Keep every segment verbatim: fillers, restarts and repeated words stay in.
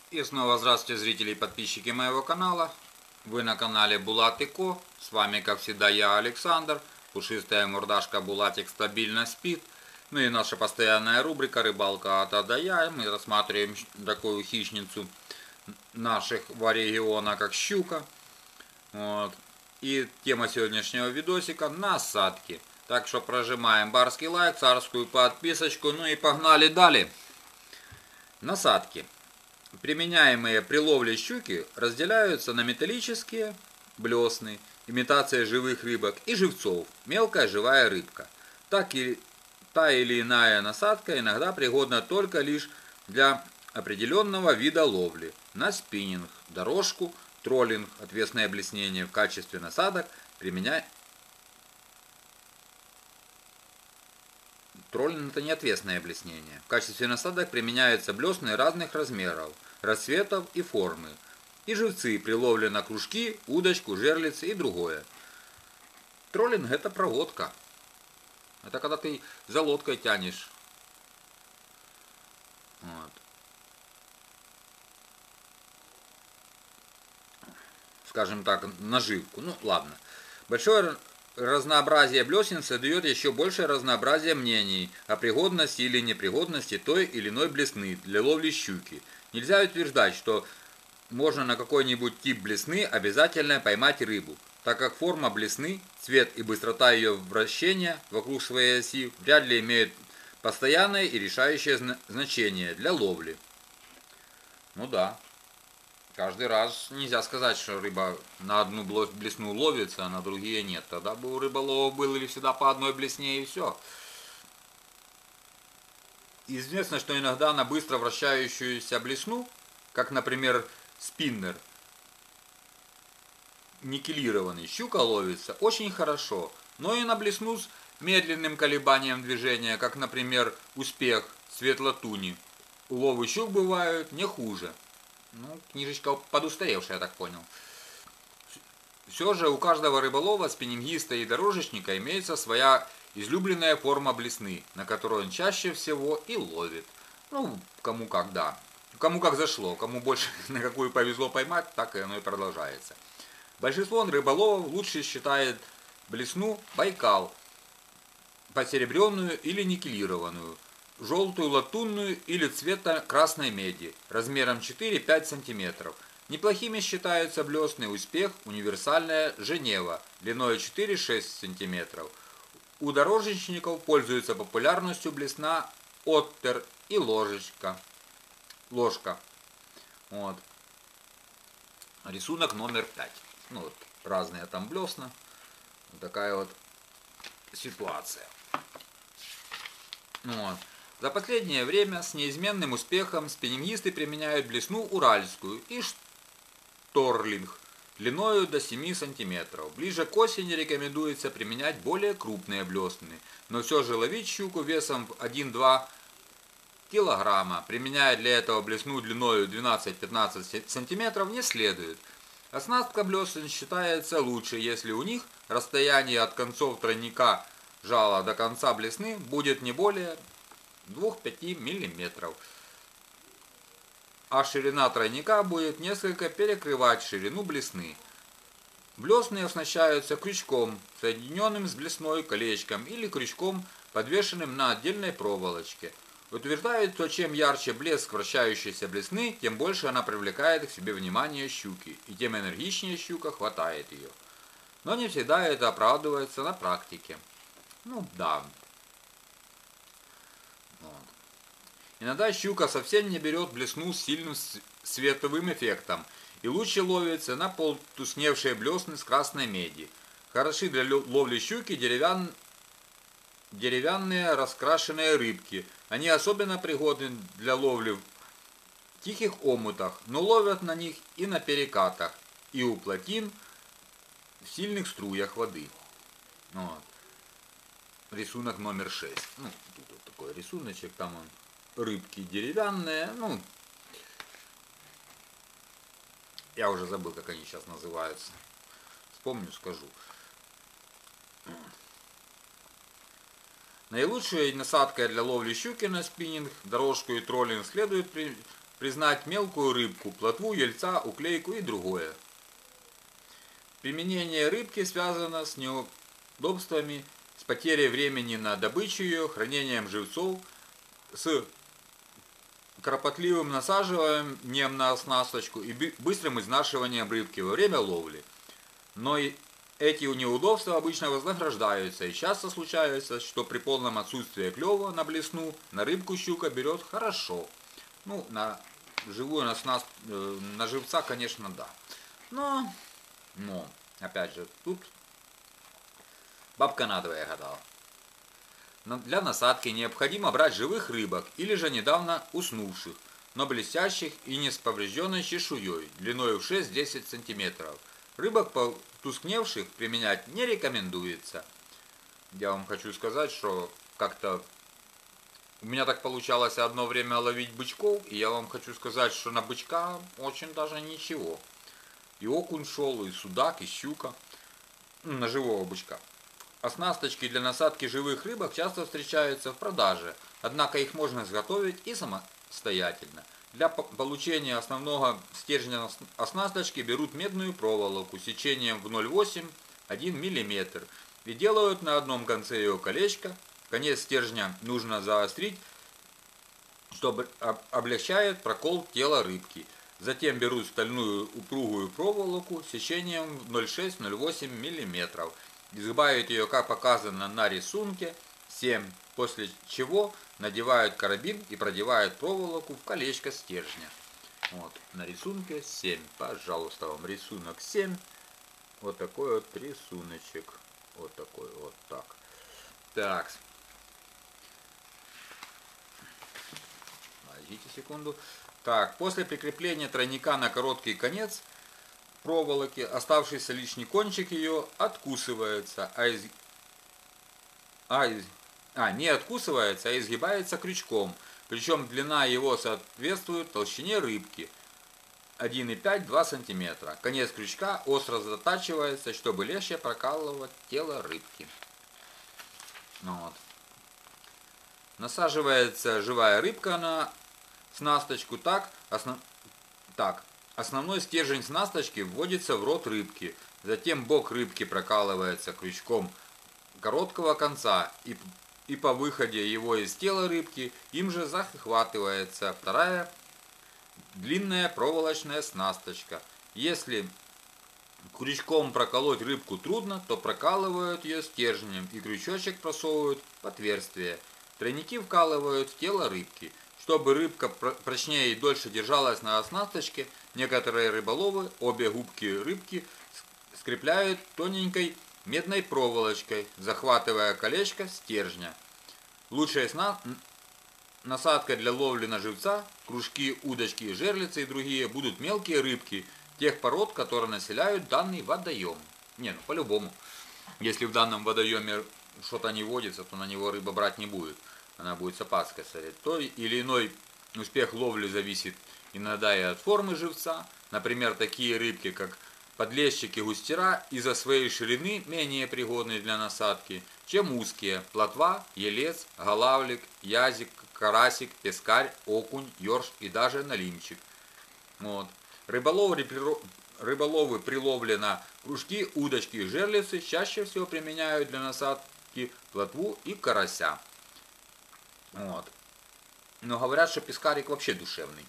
И снова здравствуйте, зрители и подписчики моего канала. Вы на канале Булат и Ко. С вами, как всегда, я, Александр. Пушистая мордашка Булатик стабильно спит. Ну и наша постоянная рубрика «Рыбалка от А до Я». Мы рассматриваем такую хищницу нашего региона, как щука. Вот. И тема сегодняшнего видосика – насадки. Так что прожимаем барский лайк, царскую подписочку. Ну и погнали далее. Насадки, применяемые при ловле щуки, разделяются на металлические, блесны, имитация живых рыбок, и живцов, мелкая живая рыбка. Так и та или иная насадка иногда пригодна только лишь для определенного вида ловли. На спиннинг, дорожку, троллинг, отвесное блеснение в качестве насадок применяют. Троллинг — это не отвесное блеснение. В качестве насадок применяются блесны разных размеров, расцветов и формы. И живцы при ловле на кружки, удочку, жерлицы и другое. Троллинг — это проводка. Это когда ты за лодкой тянешь. Вот. Скажем так, наживку. Ну, ладно. Большое разнообразие блесен создает еще большее разнообразие мнений о пригодности или непригодности той или иной блесны для ловли щуки. Нельзя утверждать, что можно на какой-нибудь тип блесны обязательно поймать рыбу, так как форма блесны, цвет и быстрота ее вращения вокруг своей оси вряд ли имеют постоянное и решающее значение для ловли. Ну да. Каждый раз нельзя сказать, что рыба на одну блесну ловится, а на другие нет. Тогда бы у рыболова были всегда по одной блесне и все. Известно, что иногда на быстро вращающуюся блесну, как, например, спиннер, никелированный, щука ловится очень хорошо. Но и на блесну с медленным колебанием движения, как, например, успех, светлотуни, уловы щук бывают не хуже. Ну, книжечка подустаревшая, я так понял. Все же у каждого рыболова, спиннингиста и дорожечника имеется своя излюбленная форма блесны, на которую он чаще всего и ловит. Ну, кому как, да. Кому как зашло, кому больше на какую повезло поймать, так и оно и продолжается. Большинство рыболовов лучше считает блесну Байкал, посеребренную или никелированную, желтую латунную или цвета красной меди, размером четыре-пять сантиметров. Неплохими считаются блесны Успех, универсальная Женева, длиной четыре-шесть сантиметров. У дорожечников пользуется популярностью блесна Оттер и ложечка. Ложка. Вот. Рисунок номер пять. Ну вот, разные там блесна. Вот такая вот ситуация. Вот. За последнее время с неизменным успехом спиннингисты применяют блесну уральскую и шторлинг длиною до семи сантиметров. Ближе к осени рекомендуется применять более крупные блесны, но все же ловить щуку весом в один-два килограмма, применяя для этого блесну длиною двенадцать-пятнадцать сантиметров, не следует. Оснастка блесен считается лучше, если у них расстояние от концов тройника жала до конца блесны будет не более двух-пяти миллиметров, а ширина тройника будет несколько перекрывать ширину блесны. Блесны оснащаются крючком, соединенным с блесной колечком или крючком, подвешенным на отдельной проволочке. Утверждают, что чем ярче блеск вращающейся блесны, тем больше она привлекает к себе внимание щуки, и тем энергичнее щука хватает ее. Но не всегда это оправдывается на практике. Ну да. Вот. Иногда щука совсем не берет блесну с сильным световым эффектом и лучше ловится на полутускневшие блесны с красной меди. Хороши для ловли щуки деревян... деревянные раскрашенные рыбки. Они особенно пригодны для ловли в тихих омутах, но ловят на них и на перекатах, и у плотин в сильных струях воды. Вот. Рисунок номер шесть. Ну, тут вот такой рисуночек, там он, рыбки деревянные, ну, я уже забыл, как они сейчас называются. Вспомню, скажу. Наилучшей насадкой для ловли щуки на спиннинг, дорожку и троллинг следует признать мелкую рыбку, плотву, ельца, уклейку и другое. Применение рыбки связано с неудобствами, с потерей времени на добычу ее, хранением живцов, с кропотливым насаживанием на оснасточку и быстрым изнашиванием рыбки во время ловли. Но и эти неудобства обычно вознаграждаются, и часто случается, что при полном отсутствии клёва на блесну на рыбку щука берет хорошо. Ну, на живую, на, снаст, на живца, конечно, да. Но, но, опять же, тут бабка надвое гадала. Для насадки необходимо брать живых рыбок или же недавно уснувших, но блестящих и не с поврежденной чешуей, длиной в шесть-десять сантиметров. Рыбок потускневших применять не рекомендуется. Я вам хочу сказать, что как-то у меня так получалось одно время ловить бычков, и я вам хочу сказать, что на бычка очень даже ничего. И окунь шел, и судак, и щука, на живого бычка. Оснасточки для насадки живых рыбок часто встречаются в продаже, однако их можно изготовить и самостоятельно. Для получения основного стержня оснасточки берут медную проволоку сечением в ноль целых восемь десятых — один миллиметр и делают на одном конце ее колечко. Конец стержня нужно заострить, чтобы облегчает прокол тела рыбки. Затем берут стальную упругую проволоку сечением в ноль целых шесть десятых — ноль целых восемь десятых миллиметра. Изгибают ее, как показано на рисунке, семь, после чего надевают карабин и продевают проволоку в колечко стержня. Вот, на рисунке семь. Пожалуйста, вам рисунок семь. Вот такой вот рисуночек. Вот такой вот так. Так. Подождите секунду. Так, после прикрепления тройника на короткий конец проволоки оставшийся лишний кончик ее откусывается, а, из... а, из... а не откусывается, а изгибается крючком. Причем длина его соответствует толщине рыбки один и пять — два сантиметра. Конец крючка остро затачивается, чтобы легче прокалывать тело рыбки. Вот. Насаживается живая рыбка на снасточку так, основ... так. Основной стержень снасточки вводится в рот рыбки, затем бок рыбки прокалывается крючком короткого конца, и, и по выходе его из тела рыбки им же захватывается вторая длинная проволочная снасточка. Если крючком проколоть рыбку трудно, то прокалывают ее стержнем и крючочек просовывают в отверстие. Тройники вкалывают в тело рыбки. Чтобы рыбка прочнее и дольше держалась на оснасточке, некоторые рыболовы обе губки рыбки скрепляют тоненькой медной проволочкой, захватывая колечко стержня. Лучшая сна... насадка для ловли на живца, кружки, удочки, жерлицы и другие будут мелкие рыбки тех пород, которые населяют данный водоем. Не, ну по-любому. Если в данном водоеме что-то не водится, то на него рыба брать не будет. Она будет с опаской смотреть. Той или иной успех ловли зависит иногда и от формы живца. Например, такие рыбки, как подлещики, густера, из-за своей ширины менее пригодны для насадки, чем узкие плотва, елец, голавлик, язик, карасик, пескарь, окунь, ёрш и даже налимчик. Вот. Рыболовы, рыболовы при ловле на кружки, удочки и жерлицы чаще всего применяют для насадки плотву и карася. Вот. Но говорят, что пескарик вообще душевный.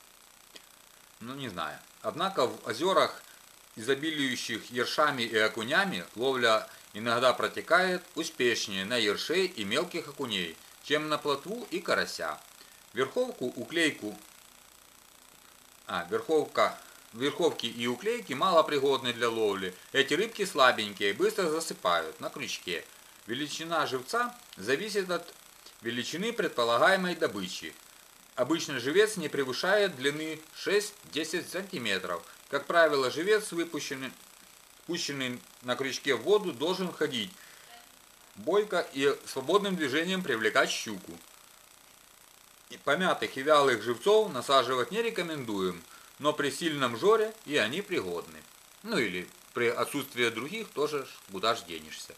Ну, не знаю. Однако в озерах, изобилующих ершами и окунями, ловля иногда протекает успешнее на ершей и мелких окуней, чем на плотву и карася. Верховку, уклейку, а, верховка, верховки и уклейки мало пригодны для ловли. Эти рыбки слабенькие, быстро засыпают на крючке. Величина живца зависит от величины предполагаемой добычи. Обычно живец не превышает длины шесть-десять сантиметров. Как правило, живец, выпущенный, пущенный на крючке в воду, должен ходить бойко и свободным движением привлекать щуку. И помятых и вялых живцов насаживать не рекомендуем, но при сильном жоре и они пригодны. Ну или при отсутствии других тоже куда ж денешься.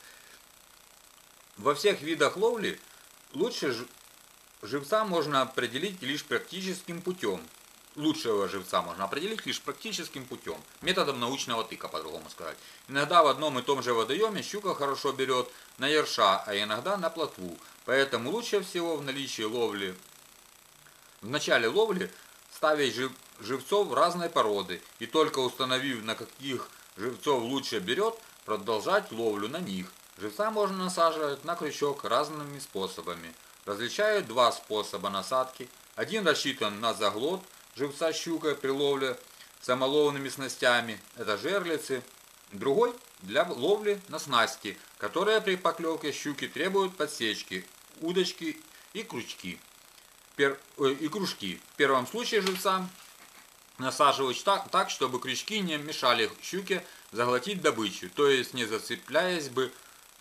Во всех видах ловли лучше живца можно определить лишь практическим путем. лучшего живца можно определить лишь практическим путем, методом научного тыка, по-другому сказать. Иногда в одном и том же водоеме щука хорошо берет на ерша, а иногда на плотву. Поэтому лучше всего в наличии ловли, в начале ловли ставить жив, живцов разной породы и только установив, на каких живцов лучше берет, продолжать ловлю на них. Живца можно насаживать на крючок разными способами. Различают два способа насадки. Один рассчитан на заглот живца щука при ловле самоловными снастями, это жерлицы. Другой для ловли на снасти, которые при поклевке щуки требуют подсечки, удочки и крючки. Пер, э, и кружки. В первом случае живца насаживают так, так, чтобы крючки не мешали щуке заглотить добычу, то есть не зацепляясь бы,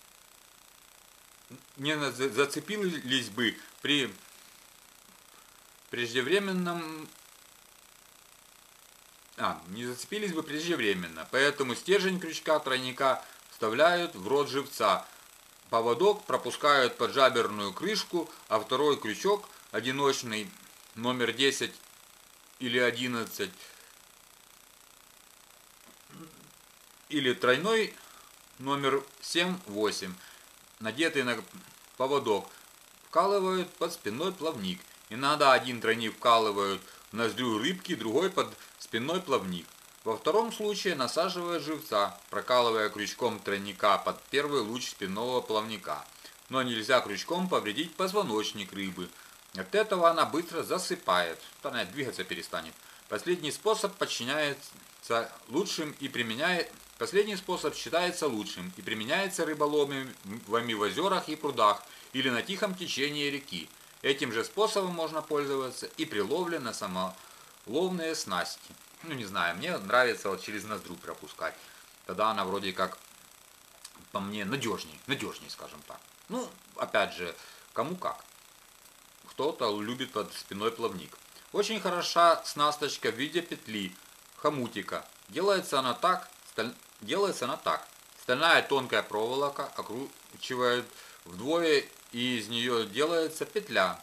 не зацепились бы при преждевременном, а, не зацепились бы преждевременно. Поэтому стержень крючка тройника вставляют в рот живца. Поводок пропускают под жаберную крышку, а второй крючок, одиночный, номер десять или одиннадцать, или тройной, номер семь-восемь, надетый на поводок, вкалывают под спинной плавник. Иногда один тройник вкалывают в ноздрю рыбки, другой под спинной плавник. Во втором случае насаживают живца, прокалывая крючком тройника под первый луч спинного плавника. Но нельзя крючком повредить позвоночник рыбы. От этого она быстро засыпает, она двигаться перестанет. Последний способ подчиняется лучшим и применяет. Последний способ считается лучшим и применяется рыболовами в озерах и прудах или на тихом течении реки. Этим же способом можно пользоваться и при ловле на самоловные снасти. Ну не знаю, мне нравится вот через ноздрю пропускать. Тогда она вроде как по мне надежней, надежней, скажем так. Ну, опять же, кому как. Кто-то любит под спиной плавник. Очень хороша снасточка в виде петли, хомутика. Делается она так, сталь... делается она так. Стальная тонкая проволока окручивает вдвое, и из нее делается петля,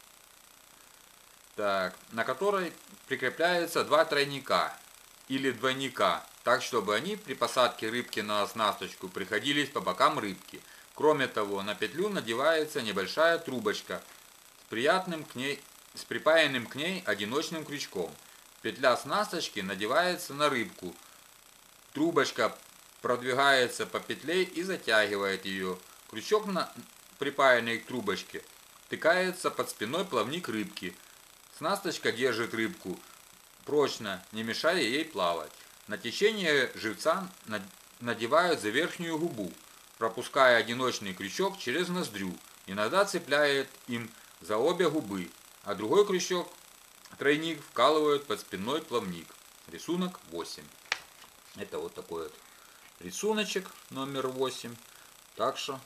так, на которой прикрепляются два тройника или двойника, так чтобы они при посадке рыбки на оснасточку приходились по бокам рыбки. Кроме того, на петлю надевается небольшая трубочка с приятным к ней, с припаянным к ней одиночным крючком. Петля оснасточки надевается на рыбку. Трубочка продвигается по петле и затягивает ее. Крючок, на, припаянный к трубочке, втыкается под спиной плавник рыбки. Снасточка держит рыбку прочно, не мешая ей плавать. На течение живца надевают за верхнюю губу, пропуская одиночный крючок через ноздрю. Иногда цепляет им за обе губы, а другой крючок, тройник, вкалывают под спинной плавник. Рисунок восемь. Это вот такой вот рисуночек номер восемь. Так что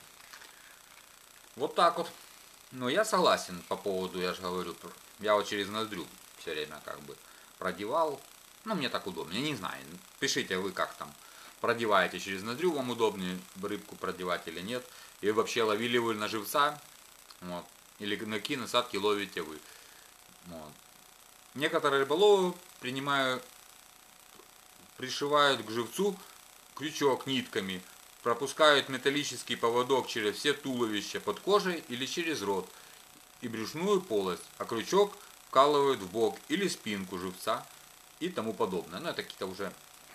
вот так вот. Но я согласен по поводу, я же говорю, я вот через ноздрю все время как бы продевал. Ну, мне так удобнее, не знаю. Пишите вы, как там продеваете через ноздрю, вам удобнее рыбку продевать или нет. И вообще ловили вы на живца, вот, или на какие насадки ловите вы. Вот. Некоторые рыболовы принимают, пришивают к живцу крючок нитками, пропускают металлический поводок через все туловища под кожей или через рот и брюшную полость, а крючок вкалывают в бок или спинку живца и тому подобное. Ну, это какие-то уже,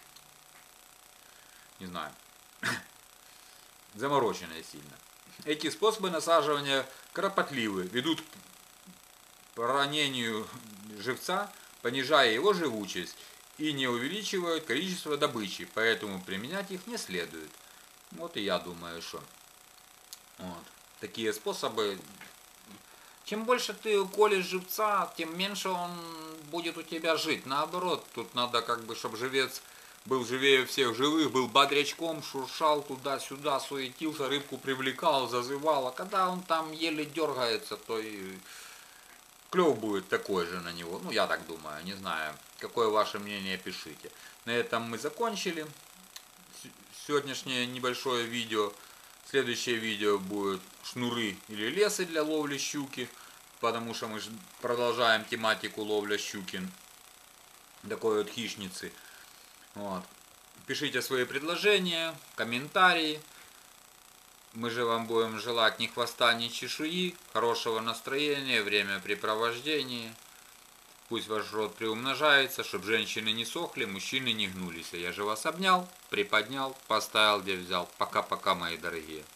не знаю, замороченные сильно. Эти способы насаживания кропотливы, ведут к ранению живца, понижая его живучесть и не увеличивают количество добычи, поэтому применять их не следует. Вот и я думаю, что вот такие способы. Чем больше ты колешь живца, тем меньше он будет у тебя жить. Наоборот, тут надо как бы, чтобы живец был живее всех живых, был бодрячком, шуршал туда-сюда, суетился, рыбку привлекал, зазывал. А когда он там еле дергается, то и клев будет такой же на него. Ну, я так думаю, не знаю. Какое ваше мнение, пишите. На этом мы закончили сегодняшнее небольшое видео. Следующее видео будет шнуры или лесы для ловли щуки, потому что мы продолжаем тематику ловля щуки такой вот хищницы. Вот. Пишите свои предложения, комментарии. Мы же вам будем желать ни хвоста, ни чешуи, хорошего настроения, времяпрепровождения. Пусть ваш род приумножается, чтобы женщины не сохли, мужчины не гнулись. Я же вас обнял, приподнял, поставил, где взял. Пока-пока, мои дорогие.